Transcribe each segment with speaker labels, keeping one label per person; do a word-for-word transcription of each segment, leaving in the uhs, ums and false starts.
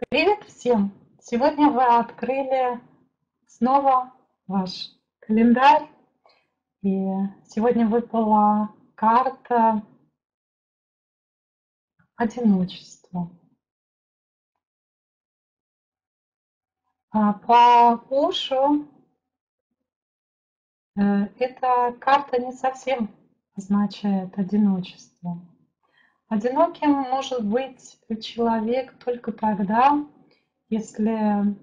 Speaker 1: Привет всем! Сегодня вы открыли снова ваш календарь, и сегодня выпала карта одиночества. А по ушу э, эта карта не совсем означает одиночество. Одиноким может быть человек только тогда, если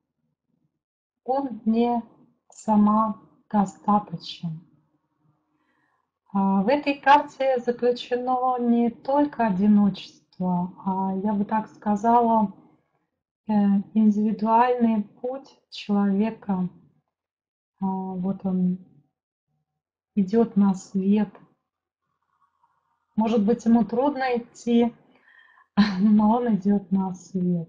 Speaker 1: он не самодостаточен. А, В этой карте заключено не только одиночество, а я бы так сказала, э, индивидуальный путь человека. А, Вот он идет на свет. Может быть, ему трудно идти, но он идет на свет.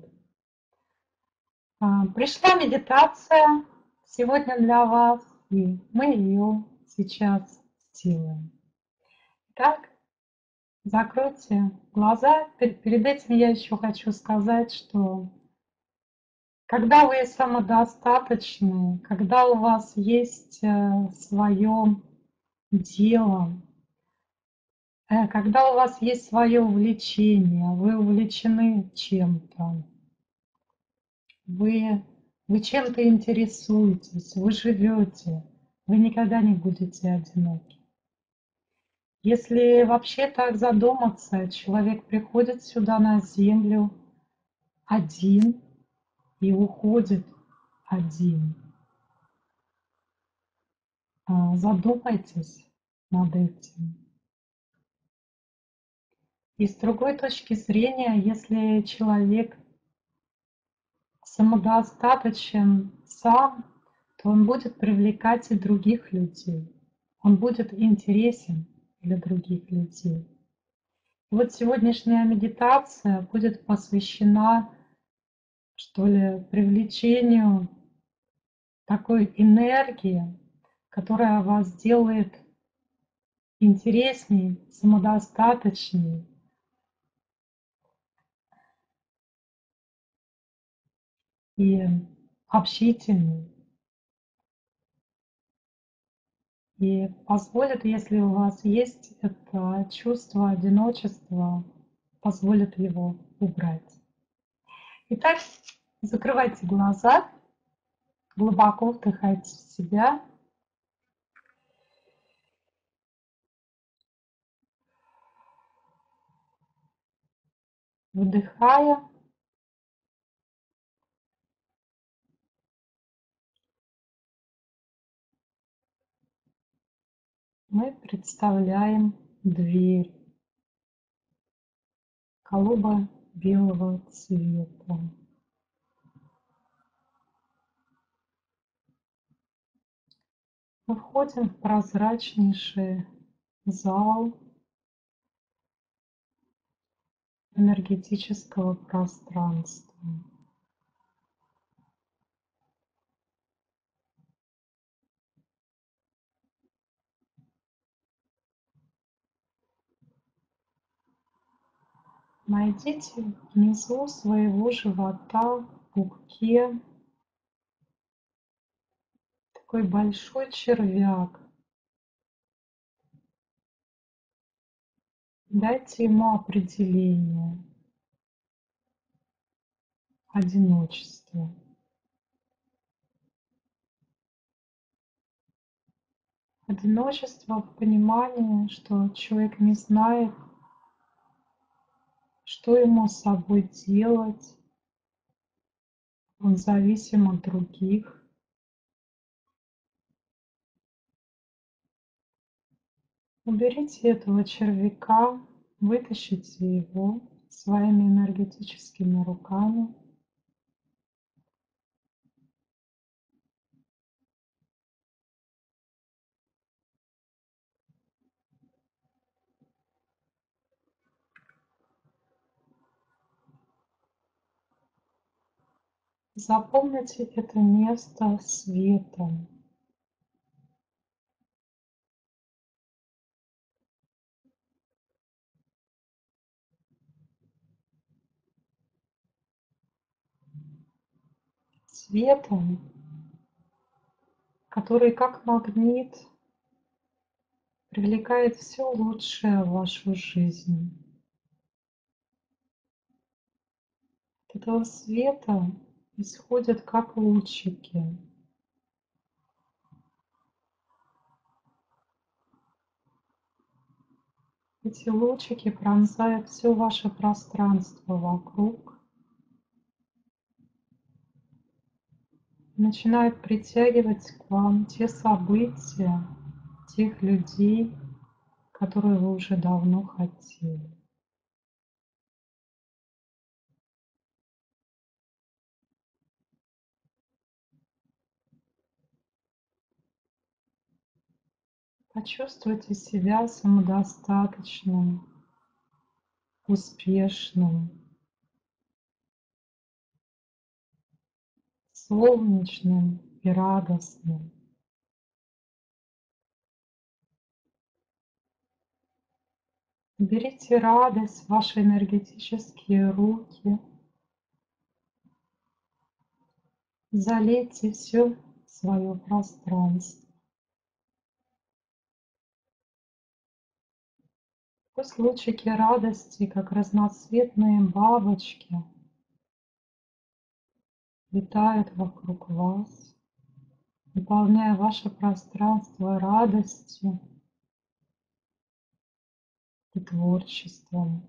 Speaker 1: А, Пришла медитация сегодня для вас, и мы ее сейчас сделаем. Итак, закройте глаза. Перед этим я еще хочу сказать, что когда вы самодостаточны, когда у вас есть свое дело, э, когда у вас есть свое увлечение, вы увлечены чем-то, вы, вы чем-то интересуетесь, вы живете, вы никогда не будете одиноки. Если вообще так задуматься, человек приходит сюда на землю один и уходит один. А, Задумайтесь над этим. И с другой точки зрения, если человек самодостаточен сам, то он будет привлекать и других людей. Он будет интересен для других людей. И вот сегодняшняя медитация будет посвящена, что ли, привлечению такой энергии, которая вас сделает интересней, самодостаточней и общительней. И позволит, если у вас есть это чувство одиночества, позволит его убрать. Итак, закрывайте глаза, глубоко вдыхайте в себя, вдыхая, мы представляем дверь голубо-белого цвета. Мы входим в прозрачнейший зал энергетического пространства. Найдите внизу своего живота в пупке такой большой червяк. Дайте ему определение. Одиночество. Одиночество в понимании, что человек не знает, что ему с собой делать, он зависим от других. Уберите этого червяка, вытащите его своими энергетическими руками. Запомните это место светом. светом, который как магнит привлекает все лучшее в вашу жизнь. От этого света исходят как лучики. Эти лучики пронзают все ваше пространство вокруг, начинают притягивать к вам те события, тех людей, которые вы уже давно хотели. Почувствуйте себя самодостаточным, успешным, солнечным и радостным. Берите радость в ваши энергетические руки, залейте все свое пространство. Пусть лучики радости, как разноцветные бабочки, летают вокруг вас, наполняя ваше пространство радостью и творчеством,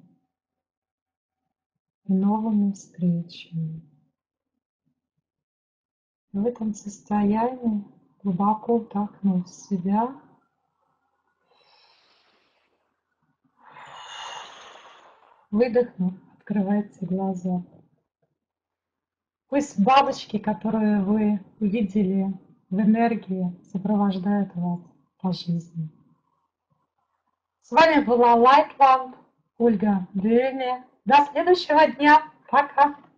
Speaker 1: и новыми встречами. В этом состоянии, глубоко вдохнув в себя, выдохнув, открывайте глаза. Пусть бабочки, которые вы увидели в энергии, сопровождают вас по жизни. С вами была Lightwand, Ольга Дыня. До следующего дня. Пока.